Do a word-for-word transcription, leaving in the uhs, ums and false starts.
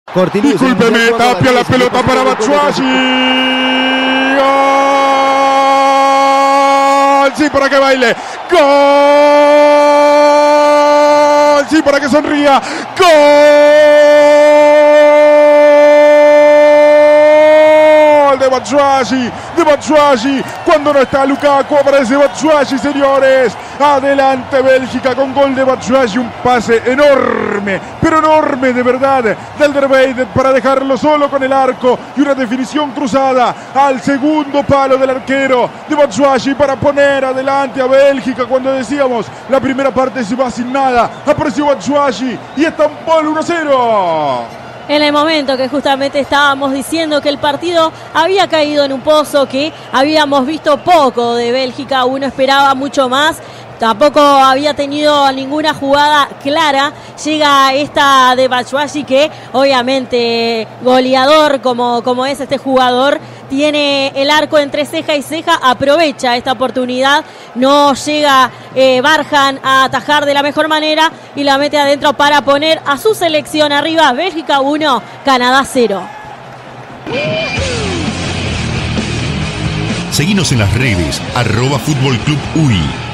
Cortilius, discúlpeme, Tapia la pelota para Batshuayi. ¡Gol! Sí, para que baile. ¡Gol! Sí, para que sonría. ¡Gol! De Batshuayi, de Batshuayi. Cuando no está Lukaku, aparece Batshuayi, señores. Adelante Bélgica con gol de Batshuayi, un pase enorme, pero enorme de verdad, del Derweide para dejarlo solo con el arco y una definición cruzada al segundo palo del arquero de Batshuayi para poner adelante a Bélgica. Cuando decíamos la primera parte se va sin nada, apareció Batshuayi y estampó el uno cero. En el momento que justamente estábamos diciendo que el partido había caído en un pozo, que habíamos visto poco de Bélgica, uno esperaba mucho más, tampoco había tenido ninguna jugada clara, llega esta de Batshuayi que obviamente goleador como, como es este jugador, tiene el arco entre ceja y ceja, aprovecha esta oportunidad, no llega eh, Barjan a atajar de la mejor manera y la mete adentro para poner a su selección arriba. Bélgica uno, Canadá cero. Seguinos en las redes, arroba Fútbol Club U I.